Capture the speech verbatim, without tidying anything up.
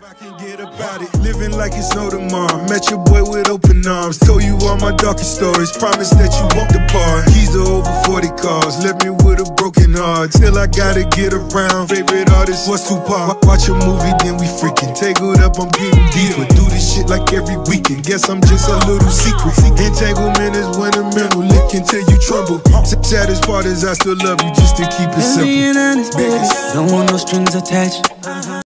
I can get about it, living like it's no tomorrow. Met your boy with open arms, told you all my darkest stories. Promise that you won't depart. Keys to over forty cars, left me with a broken heart. Still I gotta get around. Favorite artist was Tupac. Watch a movie, then we freaking tangled up. I'm getting deeper. Do this shit like every weekend. Guess I'm just a little secret. Entanglement is when a mental lick until you tremble. Saddest part is I still love you, just to keep it simple. Don't want no strings attached.